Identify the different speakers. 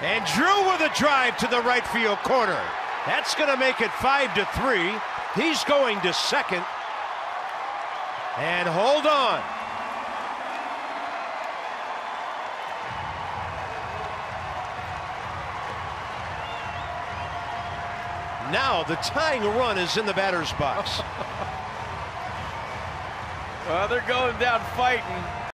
Speaker 1: And Drew with a drive to the right field corner. That's going to make it 5-3. He's going to second. And hold on. Now the tying run is in the batter's box.
Speaker 2: Well, they're going down fighting.